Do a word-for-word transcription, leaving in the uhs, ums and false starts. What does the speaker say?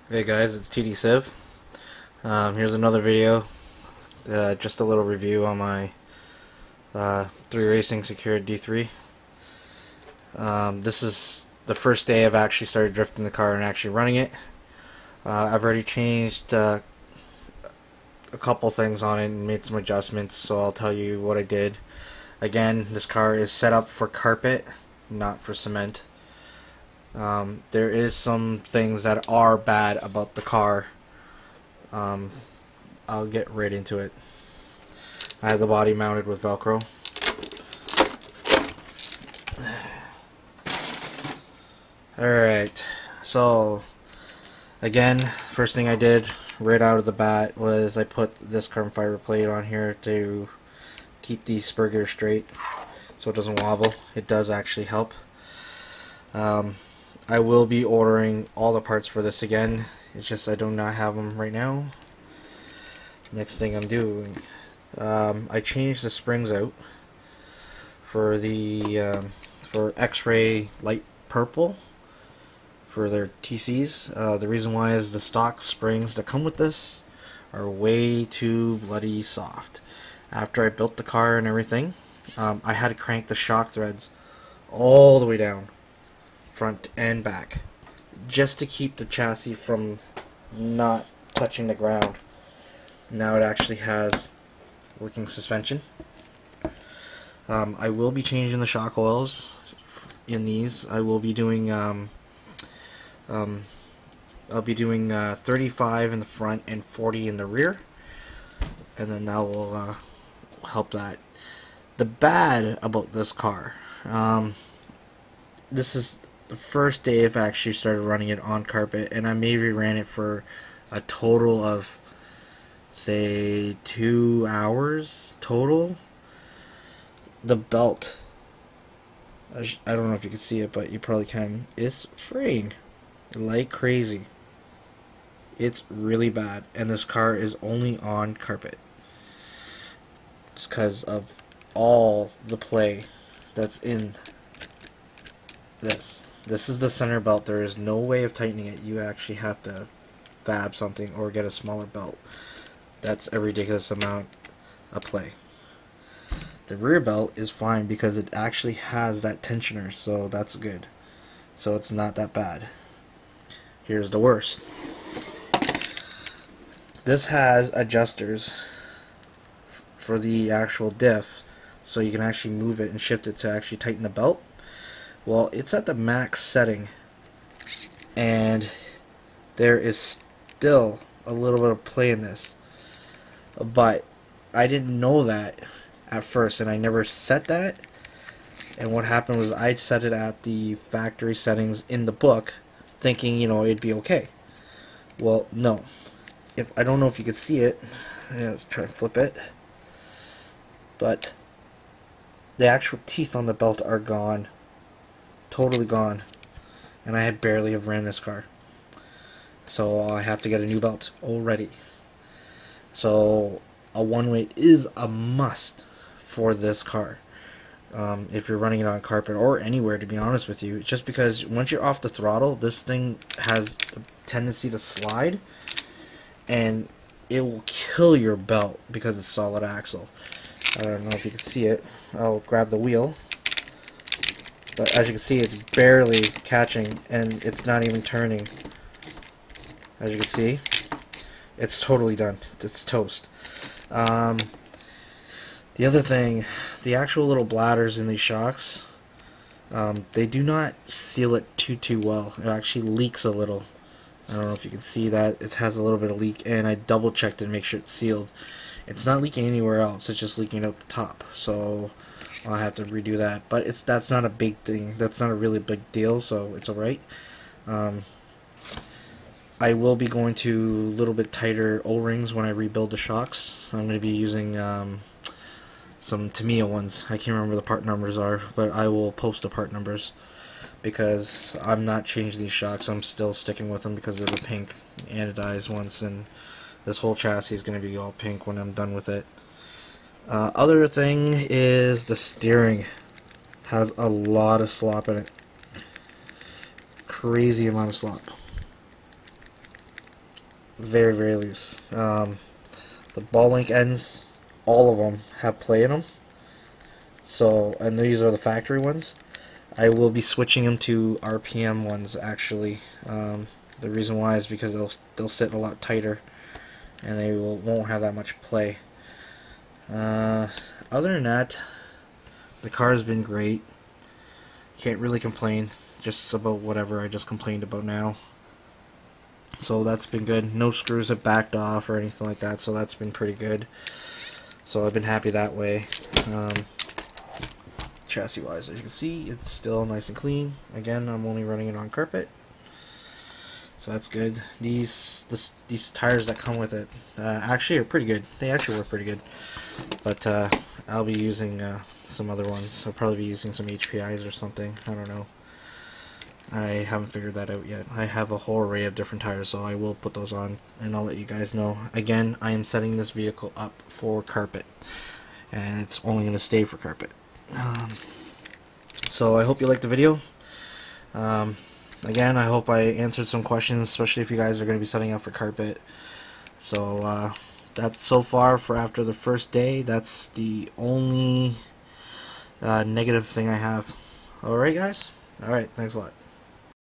Hey guys, it's T D Civ. Um, here's another video. Uh, just a little review on my uh, three Racing Secured D three. Um, this is the first day I've actually started drifting the car and actually running it. Uh, I've already changed uh, a couple things on it and made some adjustments, so I'll tell you what I did. Again, this car is set up for carpet, not for cement. Um, there is some things that are bad about the car. Um, I'll get right into it. I have the body mounted with Velcro. Alright, so again, first thing I did right out of the bat was I put this carbon fiber plate on here to keep the spur gear straight so it doesn't wobble. It does actually help. Um, I will be ordering all the parts for this again. It's just I do not have them right now. Next thing I'm doing, um, I changed the springs out for the um, for X-ray light purple for their T Cs. Uh, the reason why is the stock springs that come with this are way too bloody soft. After I built the car and everything, um, I had to crank the shock threads all the way down, front and back, just to keep the chassis from not touching the ground. Now it actually has working suspension. Um, I will be changing the shock oils in these. I will be doing um, um, I'll be doing uh, thirty-five in the front and forty in the rear, and then that will uh, help that. The bad about this car, um, this is the first day I've actually started running it on carpet, and I maybe ran it for a total of, say, two hours total. The belt, I, sh I don't know if you can see it, but you probably can, is fraying like crazy. It's really bad, and this car is only on carpet. It's because of all the play that's in this. This is the center belt. There is no way of tightening it. You actually have to fab something or get a smaller belt. That's a ridiculous amount of play. The rear belt is fine because it actually has that tensioner, so that's good. So it's not that bad. Here's the worst. This has adjusters for the actual diff, so you can actually move it and shift it to actually tighten the belt. Well, it's at the max setting, and there is still a little bit of play in this. But I didn't know that at first, and I never set that. And what happened was I set it at the factory settings in the book, thinking, you know, it'd be okay. Well, no. If I don't know if you can see it, let's try to flip it. But the actual teeth on the belt are gone. Totally gone. And I had barely have ran this car. So I have to get a new belt already. So a one weight is a must for this car. Um, if you're running it on carpet or anywhere, to be honest with you. Just because once you're off the throttle, this thing has the tendency to slide. And it will kill your belt because it's solid axle. I don't know if you can see it. I'll grab the wheel. But as you can see, it's barely catching, and it's not even turning. As you can see, it's totally done. It's toast. Um, the other thing, the actual little bladders in these shocks, um, they do not seal it too, too well. It actually leaks a little. I don't know if you can see that. It has a little bit of leak, and I double checked to make sure it's sealed. It's not leaking anywhere else. It's just leaking out the top. So I'll have to redo that, but it's that's not a big thing. That's not a really big deal, so it's alright. Um, I will be going to a little bit tighter O-rings when I rebuild the shocks. I'm going to be using um, some Tamiya ones. I can't remember the part numbers are, but I will post the part numbers because I'm not changing these shocks. I'm still sticking with them because they're the pink anodized ones, and this whole chassis is going to be all pink when I'm done with it. Uh, other thing is the steering has a lot of slop in it. Crazy amount of slop. very very loose. Um, the ball link ends, all of them have play in them. So, and these are the factory ones. I will be switching them to R P M ones actually. Um, the reason why is because they'll they'll sit a lot tighter, and they will won't have that much play. Uh, other than that, the car has been great. Can't really complain. Just about whatever I just complained about now. So that's been good. No screws have backed off or anything like that, so that's been pretty good. So I've been happy that way. Um, chassis wise, as you can see, it's still nice and clean. Again, I'm only running it on carpet, so that's good. These this, these tires that come with it uh, actually are pretty good. They actually work pretty good, but uh, I'll be using uh, some other ones. I'll probably be using some H P Is or something. I don't know. I haven't figured that out yet. I have a whole array of different tires, so I will put those on and I'll let you guys know. Again, I am setting this vehicle up for carpet, and it's only going to stay for carpet. Um, so I hope you liked the video. Um, again, I hope I answered some questions, especially if you guys are going to be setting up for carpet. So uh, that's so far for after the first day. That's the only uh, negative thing I have. Alright guys? Alright, thanks a lot.